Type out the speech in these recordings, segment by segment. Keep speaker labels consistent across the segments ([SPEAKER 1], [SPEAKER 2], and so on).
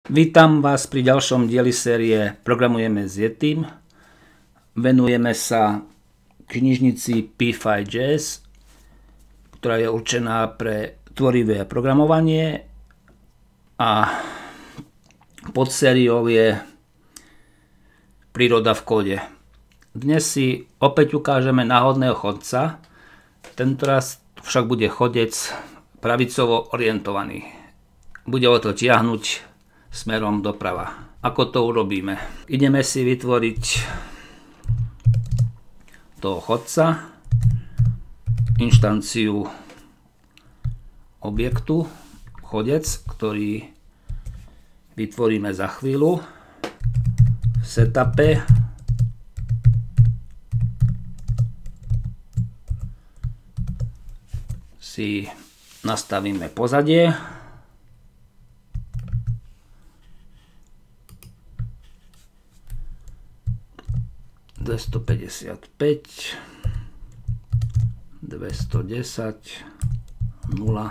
[SPEAKER 1] Vítam vás pri ďalšom dieli série Programujeme s Yetim. Venujeme sa knižnici P5.js, ktorá je určená pre tvorivé programovanie a podsériou je Príroda v kóde. Dnes si opäť ukážeme náhodného chodca, tentoraz však bude chodec pravicovo orientovaný. Bude ho to tiahnuť smerom doprava. Ako to urobíme? Ideme si vytvoriť toho chodca, inštanciu objektu chodec, ktorý vytvoríme za chvíľu. V setupe si nastavíme pozadie. ...255, 210, 0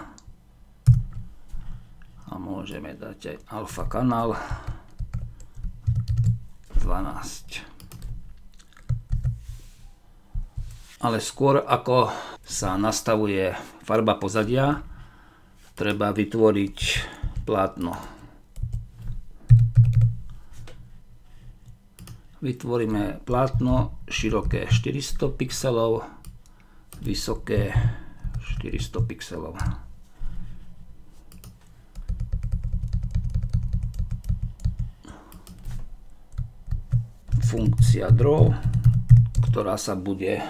[SPEAKER 1] a môžeme dať aj alfa kanál 12. Ale skôr ako sa nastavuje farba pozadia, treba vytvoriť plátno. Vytvoríme plátno široké 400 pixelov, vysoké 400 pixelov. Funkcia draw, ktorá sa bude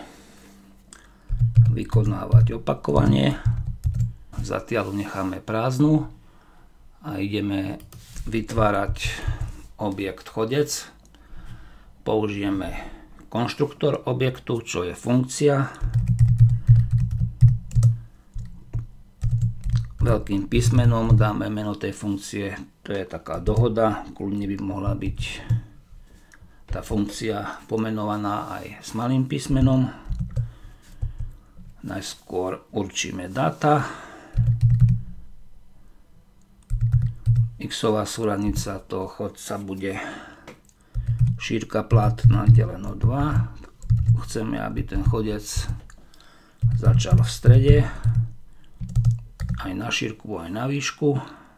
[SPEAKER 1] vykonávať opakovane. Zatiaľ necháme prázdnu a ideme vytvárať objekt chodec. Použijeme konštruktor objektu, čo je funkcia. Veľkým písmenom dáme meno tej funkcie, to je taká dohoda, kľudne by mohla byť tá funkcia pomenovaná aj s malým písmenom. Najskôr určíme dáta. X-ová súradnica toho chodca bude šírka plátna deleno 2. Chceme, aby ten chodec začal v strede, aj na šírku, aj na výšku.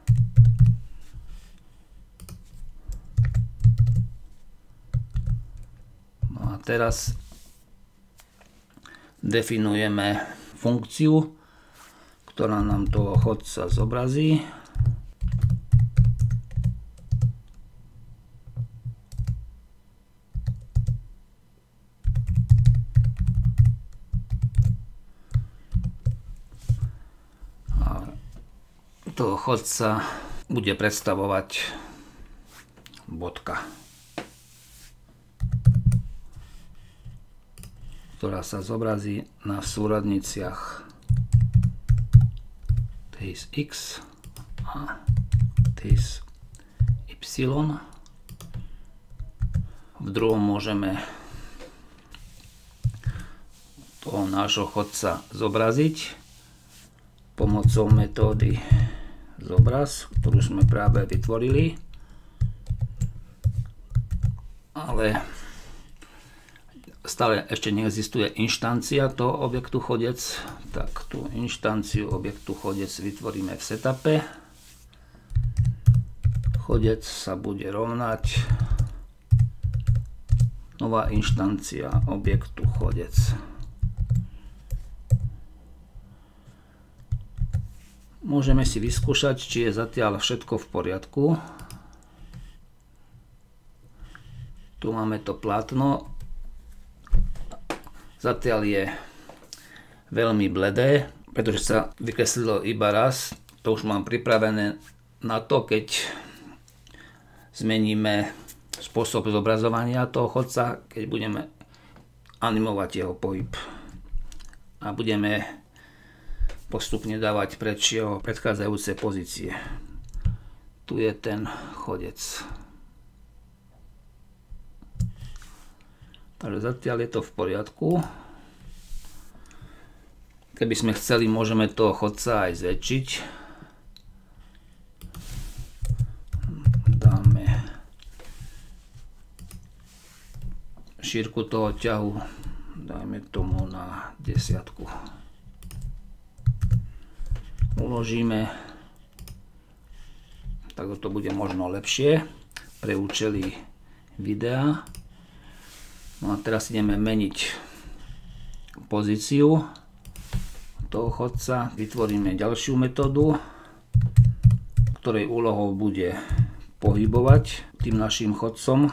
[SPEAKER 1] No a teraz definujeme funkciu, ktorá nám toho chodca zobrazí. Toho chodca bude predstavovať bodka, ktorá sa zobrazí na súradniciach tys x a tys y. V druhom môžeme toho nášho chodca zobraziť pomocou metódy zobraz, ktorú sme práve vytvorili, ale stále ešte neexistuje inštancia toho objektu chodec, tak tú inštanciu objektu chodec vytvoríme v setupe. Chodec sa bude rovnať nová inštancia objektu chodec. Môžeme si vyskúšať, či je zatiaľ všetko v poriadku. Tu máme to plátno. Zatiaľ je veľmi bledé, pretože sa vykreslilo iba raz. To už mám pripravené na to, keď zmeníme spôsob zobrazovania toho chodca, keď budeme animovať jeho pohyb. A budeme postupne dávať preč jeho predchádzajúce pozície. Tu je ten chodec. Takže zatiaľ je to v poriadku. Keby sme chceli, môžeme toho chodca aj zväčšiť. šírku toho ťahu dajme tomu na 10. Uložíme, tak to bude možno lepšie pre účely videa. No a teraz ideme meniť pozíciu toho chodca. Vytvoríme ďalšiu metódu, ktorej úlohou bude pohybovať tým našim chodcom.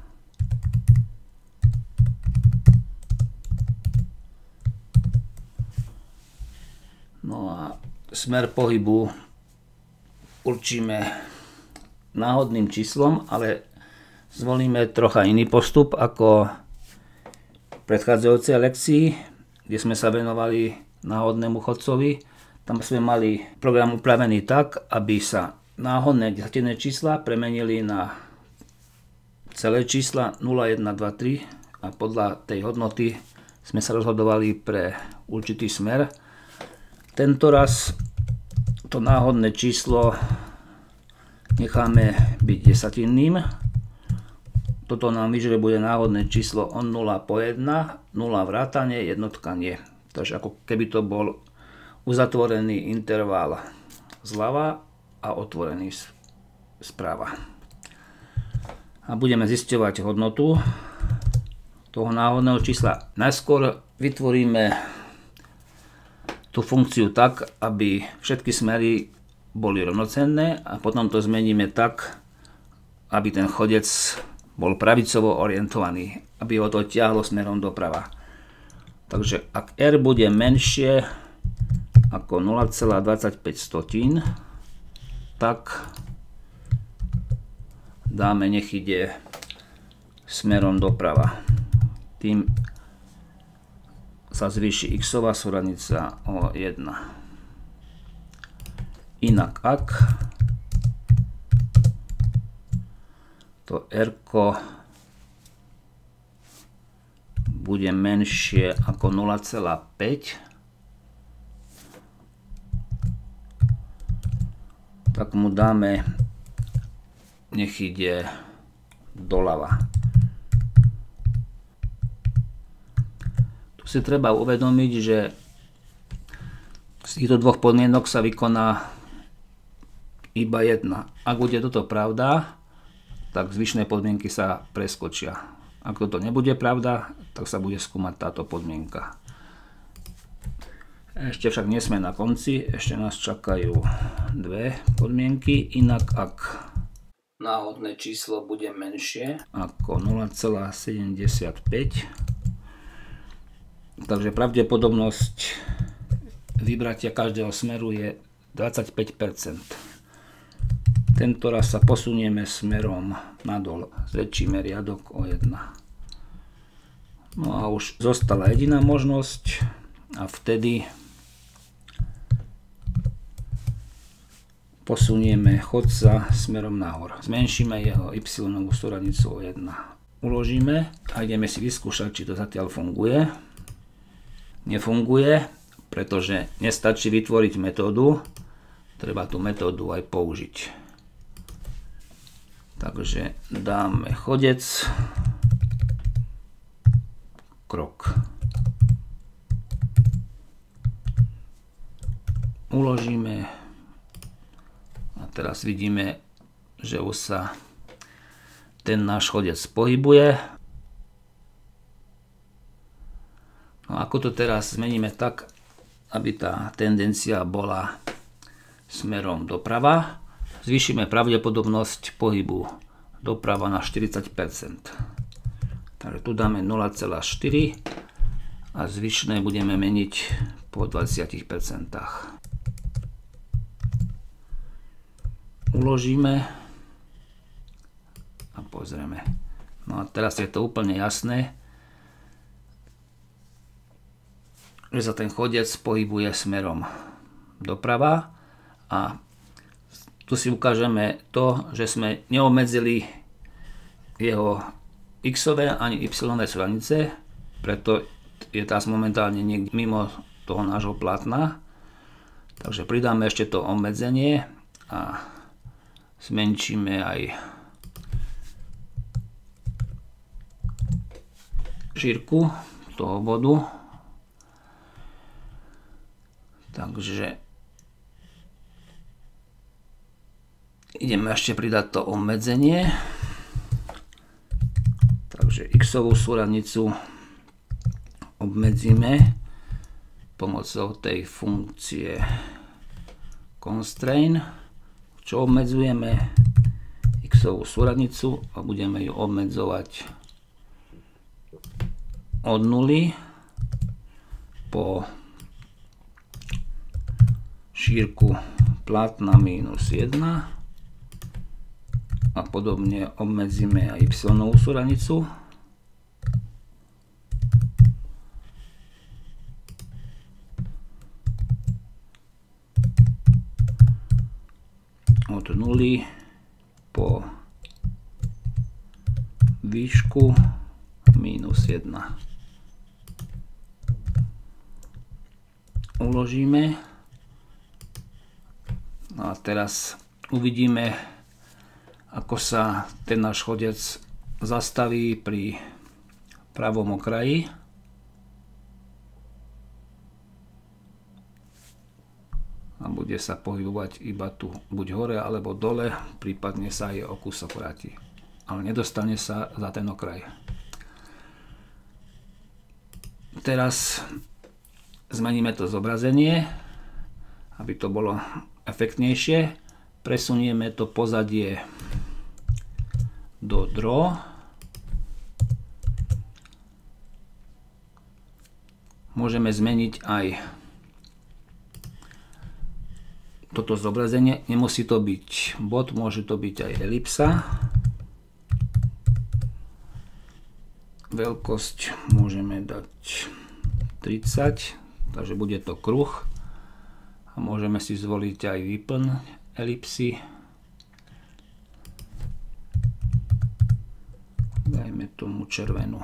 [SPEAKER 1] No a smer pohybu určíme náhodným číslom, ale zvolíme trocha iný postup ako v predchádzajúcej lekcii, kde sme sa venovali náhodnému chodcovi. Tam sme mali program upravený tak, aby sa náhodné desatinné čísla premenili na celé čísla 0, 1, 2, 3 a podľa tej hodnoty sme sa rozhodovali pre určitý smer. Tento raz to náhodné číslo necháme byť desatinným. Toto nám vyžre bude náhodné číslo od 0 po 1, 0 vrátane, jednotka nie. Takže ako keby to bol uzatvorený interval zľava a otvorený sprava. A budeme zisťovať hodnotu toho náhodného čísla. Najskôr vytvoríme tú funkciu tak, aby všetky smery boli rovnocenné a potom to zmeníme tak, aby ten chodec bol pravicovo orientovaný, aby ho to ťahlo smerom doprava. Takže ak R bude menšie ako 0,25, tak dáme, nech ide smerom doprava. Tým sa zvýši x-ová súradnica o 1. Inak ak to R-ko bude menšie ako 0,5, tak mu dáme, nech ide doľava. Tu si treba uvedomiť, že z týchto dvoch podmienok sa vykoná iba jedna. Ak bude toto pravda, tak zvyšné podmienky sa preskočia. Ak toto nebude pravda, tak sa bude skúmať táto podmienka. Ešte však nie sme na konci, ešte nás čakajú dve podmienky. Inak ak náhodné číslo bude menšie ako 0,75, takže pravdepodobnosť vybratia každého smeru je 25%. Tento raz sa posunieme smerom nadol, zväčšíme riadok o 1. No a už zostala jediná možnosť a vtedy posunieme chodca smerom nahor. Zmenšíme jeho y-novú súradnicu o 1. Uložíme a ideme si vyskúšať, či to zatiaľ funguje. Nefunguje, pretože nestačí vytvoriť metódu, treba tú metódu aj použiť. Takže dáme chodec, krok. Uložíme a teraz vidíme, že už sa ten náš chodec pohybuje. No ako to teraz zmeníme tak, aby tá tendencia bola smerom doprava? Zvýšime pravdepodobnosť pohybu doprava na 40%. Takže tu dáme 0,4 a zvyšné budeme meniť po 20%. Uložíme a pozrieme. No a teraz je to úplne jasné, že sa ten chodec pohybuje smerom doprava a tu si ukážeme to, že sme neobmedzili jeho x-ové ani y-ové súradnice, preto je teraz momentálne niekde mimo toho nášho plátna. Takže pridáme ešte to obmedzenie a zmenšíme aj šírku toho bodu. Takže ideme ešte pridať to obmedzenie. Takže x-ovú súradnicu obmedzíme pomocou tej funkcie constraint, čo obmedzujeme x-ovú súradnicu a budeme ju obmedzovať od 0 po šírku plátna minus 1 a podobne obmedzíme aj y-ovú súradnicu. Od 0 po výšku minus 1. Uložíme. No a teraz uvidíme, ako sa ten náš chodec zastaví pri pravom okraji. A bude sa pohybovať iba tu, buď hore alebo dole, prípadne sa aj o kúsok vráti. Ale nedostane sa za ten okraj. Teraz zmeníme to zobrazenie, aby to bolo efektnejšie. Presunieme to pozadie do draw. Môžeme zmeniť aj toto zobrazenie. Nemusí to byť bod, môže to byť aj elipsa. Veľkosť môžeme dať 30, takže bude to kruh. A môžeme si zvoliť aj výplň elipsy. Dajme tomu červenú.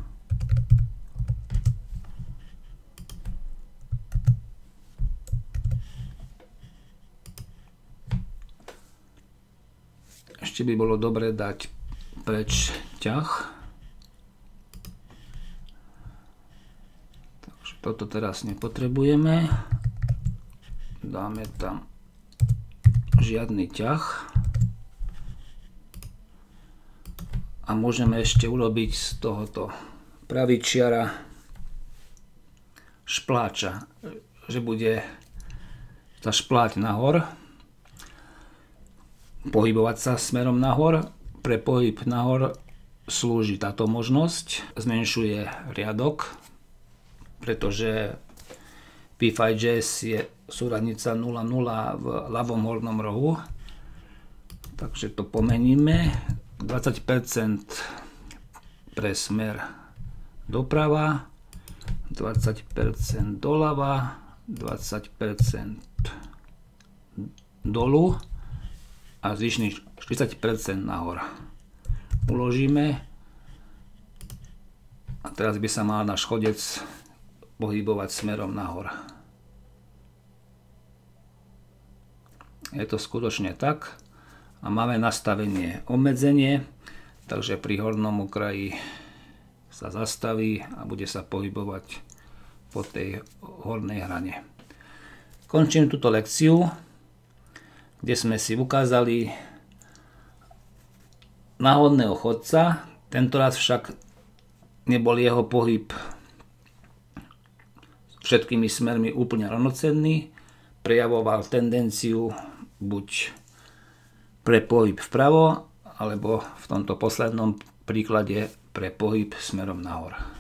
[SPEAKER 1] Ešte by bolo dobre dať preč ťah. Takže toto teraz nepotrebujeme. Dáme tam žiadny ťah. A môžeme ešte urobiť z tohoto pravičiara špláča, že bude tá špláť nahor, pohybovať sa smerom nahor. Pre pohyb nahor slúži táto možnosť. Zmenšuje riadok, pretože P5JS je súradnica 0,0 v ľavom hornom rohu. Takže to pomeníme. 20% pre smer doprava, 20% doľava, 20% dolu a zvyšných 40% nahor. Uložíme a teraz by sa mal náš chodec pohybovať smerom nahor. Je to skutočne tak a máme nastavenie obmedzenie, takže pri hornom okraji sa zastaví a bude sa pohybovať po tej hornej hrane. Končím túto lekciu, kde sme si ukázali náhodného chodca. Tentoraz však nebol jeho pohyb všetkými smermi úplne rovnocenný. Prejavoval tendenciu buď pre pohyb vpravo, alebo v tomto poslednom príklade pre pohyb smerom nahor.